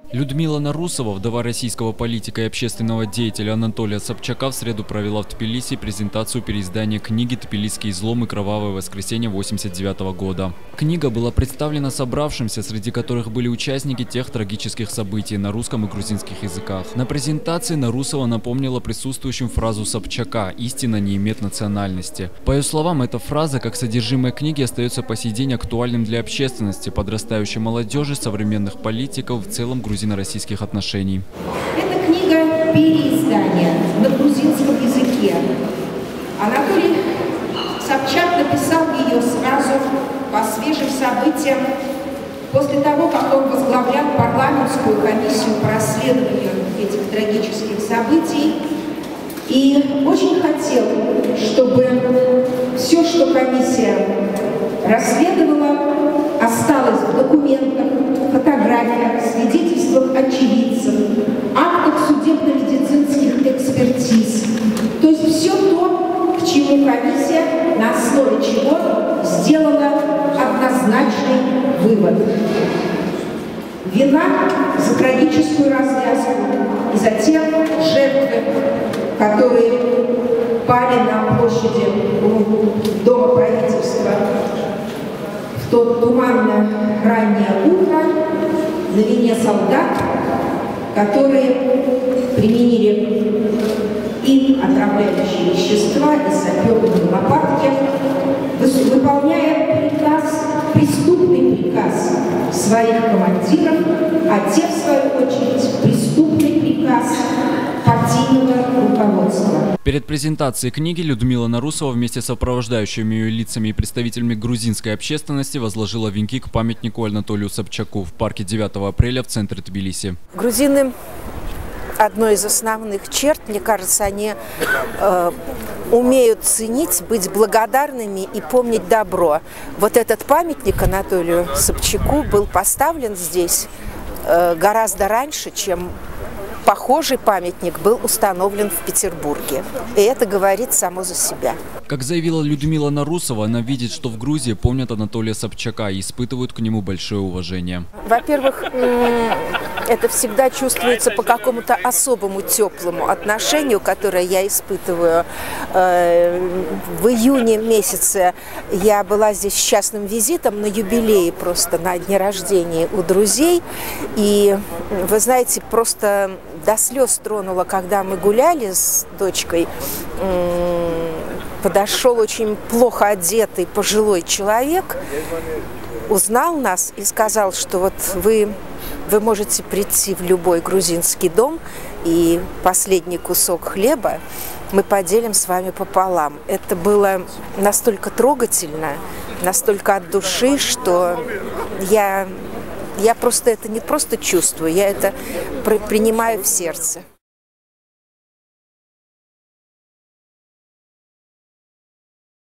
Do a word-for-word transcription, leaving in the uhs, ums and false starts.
Людмила Нарусова, вдова российского политика и общественного деятеля Анатолия Собчака, в среду провела в Тбилиси презентацию переиздания книги «Тбилисский излом и кровавое воскресенье» восемьдесят девятого года. Книга была представлена собравшимся, среди которых были участники тех трагических событий на русском и грузинских языках. На презентации Нарусова напомнила присутствующим фразу Собчака «Истина не имеет национальности». По ее словам, эта фраза, как содержимое книги, остается по сей день актуальным для общественности, подрастающей молодежи, современных политиков, в целом грузино-российских отношений. Это книга переиздания на грузинском языке. Анатолий Собчак написал ее сразу по свежим событиям, после того, как он возглавлял парламентскую комиссию по расследованию этих трагических событий. И очень хотел, чтобы все, что комиссия расследовала, осталось в документах, фотографиях, свидетельствах очевидцев, актах судебно-медицинских экспертиз. То есть все то, к чему комиссия, на основе чего сделала однозначный вывод. Вина за трагическую развязку и за те жертвы, которые пали на площади у Дома правительства в то туманное раннее утро, на вине солдат, которые применили и отравляющие вещества, и саперные лопатки, выполняя приказ, преступный приказ своих командиров, а те, в свою очередь, преступный приказ партийного руководства. Перед презентацией книги Людмила Нарусова вместе с сопровождающими ее лицами и представителями грузинской общественности возложила венки к памятнику Анатолию Собчаку в парке девятого апреля в центре Тбилиси. Грузины, одной из основных черт, мне кажется, они э, умеют ценить, быть благодарными и помнить добро. Вот этот памятник Анатолию Собчаку был поставлен здесь э, гораздо раньше, чем похожий памятник был установлен в Петербурге. И это говорит само за себя. Как заявила Людмила Нарусова, она видит, что в Грузии помнят Анатолия Собчака и испытывают к нему большое уважение. Во-первых, это всегда чувствуется по какому-то особому теплому отношению, которое я испытываю. В июне месяце я была здесь с частным визитом на юбилее, просто на дне рождения у друзей. И, вы знаете, просто до слез тронула, когда мы гуляли с дочкой. Подошел очень плохо одетый пожилой человек, узнал нас и сказал, что вот вы, вы можете прийти в любой грузинский дом, и последний кусок хлеба мы поделим с вами пополам. Это было настолько трогательно, настолько от души, что я... Я просто это не просто чувствую, я это принимаю в сердце.